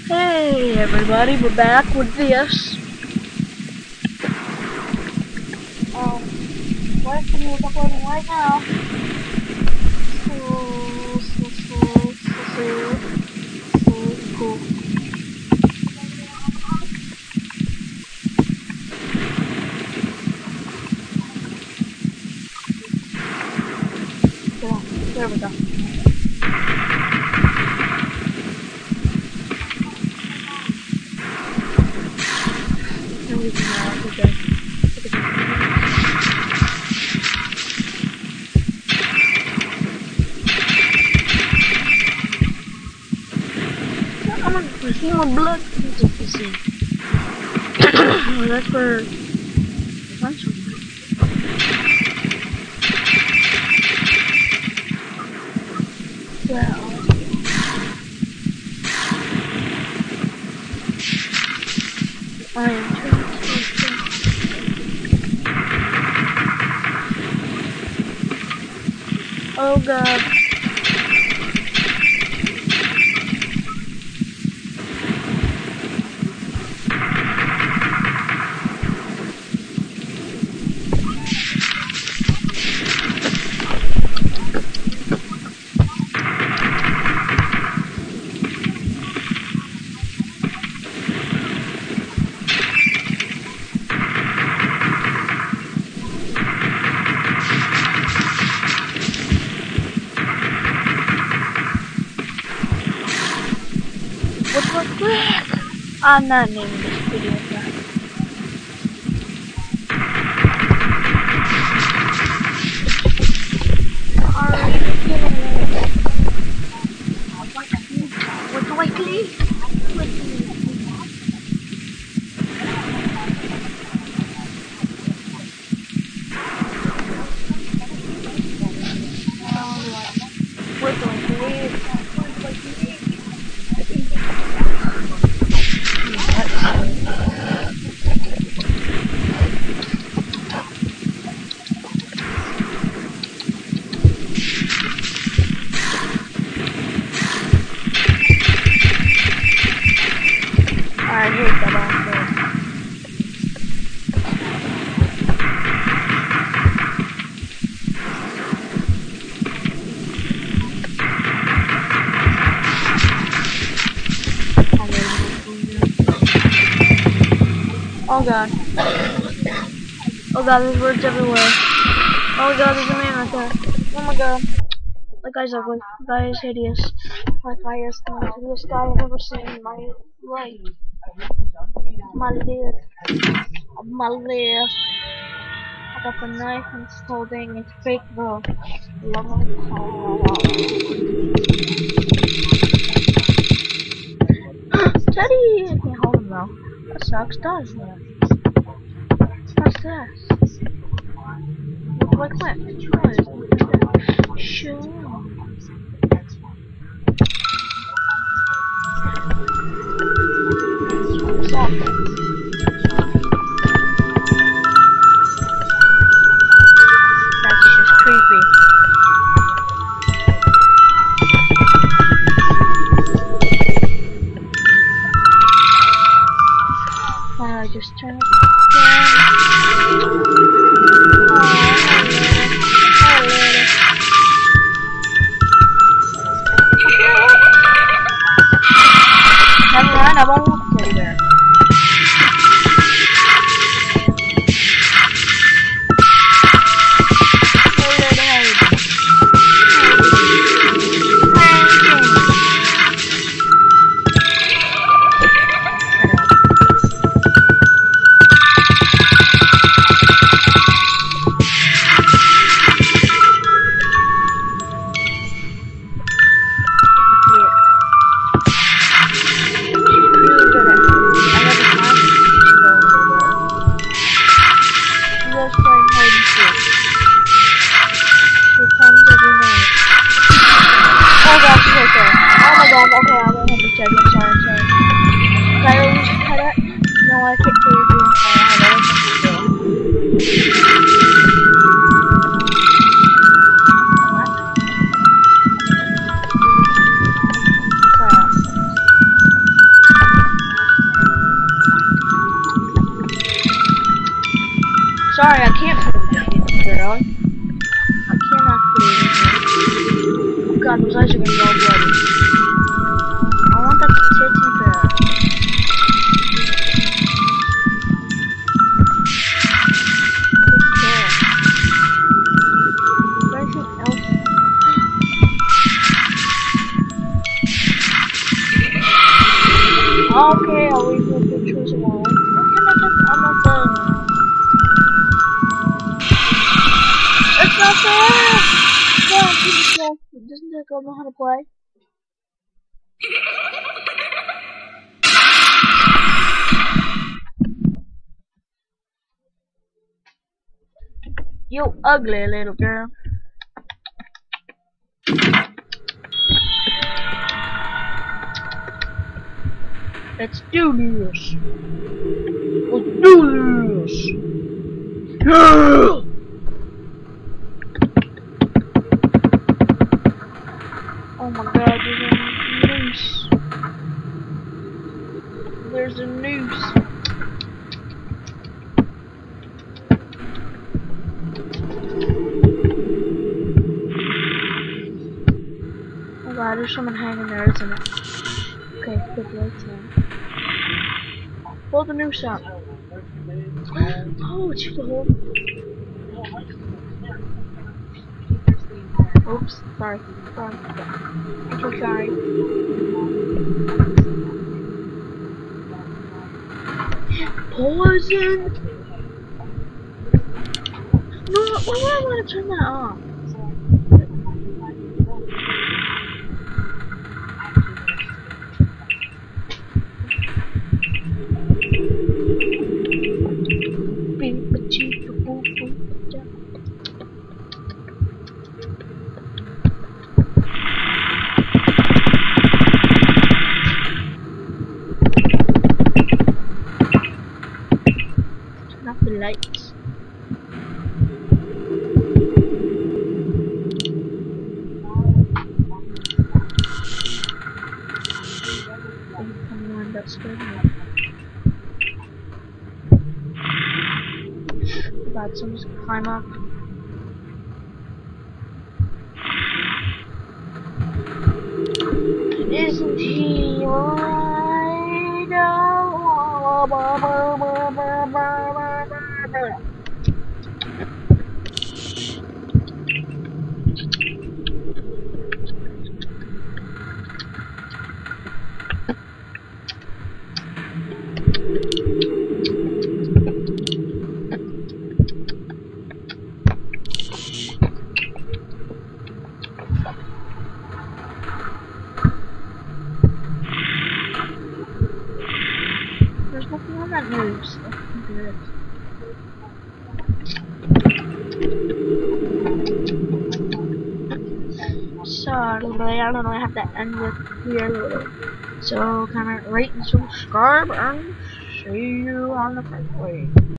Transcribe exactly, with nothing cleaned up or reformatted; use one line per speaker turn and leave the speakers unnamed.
Hey everybody, we're back with this. Um, what video is uploading right now? So, so, so, so, so, so cool. There, there we go. I'm gonna see more blood. Let's see. Oh, that's where the punch was. Well, I am trying to. Oh god. What the frick? I'm not naming this video that. Alright, what do I click? What do I click? What do I click? I hate that also. Oh god. Oh god, there's words everywhere. Oh god, there's a man right there. Oh my god. That guy's ugly. That guy is hideous. That guy is the most hideous guy I've ever seen in my life. My life. My life. I got the knife and it's holding its fake bro. Teddy! I can't hold him though. That sucks, doesn't it? What's this? What do I click? What? Sure. Stop. That's just creepy. Why don't I just turn it down? Never mind, I won't look teddy bear. Those eyes are gonna be all bloody. I want that titty bear. Okay. Where's your elf? Okay, I'll leave you pictures of all. Okay, my pet, I'm not done. It's not fair! No, please, no. Doesn't that girl know how to play? You ugly little girl. Let's do this. Let's do this. Yeah! Oh my god, there's a noose. There's a noose. Oh god, there's someone hanging there, isn't it? Okay, put the lights on. Pull the noose out. Oh, it's through the hole. Oops, sorry. Sorry. I'm so sorry. Poison! No, why would I want to turn that off? Turn off the lights. Someone that scared me. Oh god, someone's gonna climb up. Isn't he right? There's nothing on that news. That's good. So, I don't know, I have to end with here. So, comment, rate, and subscribe, and see you on the next way.